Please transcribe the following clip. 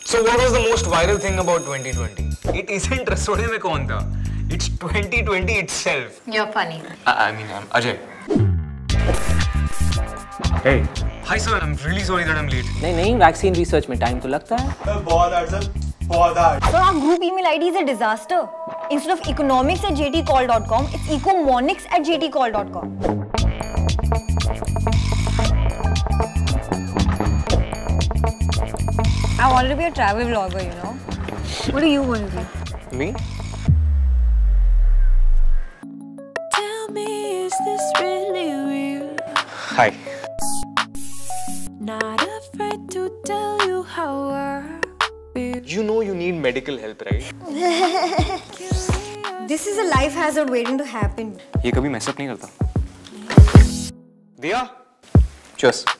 So what was the most viral thing about 2020? It isn't रसोड़े में कौन था? It's 2020 itself. You're funny. I mean, I'm Ajay. Hey. Hi sir, I'm really sorry that I'm late. नहीं vaccine research में time तो लगता है। बहुत hard sir, बहुत hard. So our group email ID is a disaster. Instead of economics@jtcall.com, it's ecomonics@jtcall.com. I wanted to be a travel vlogger, you know. What do you want to be? Me? Tell me, is this really real? Hi. Not afraid to tell you how I feel. You know you need medical help, right? This is a life hazard waiting to happen. ये कभी mess up नहीं करता। दिया? Cheers.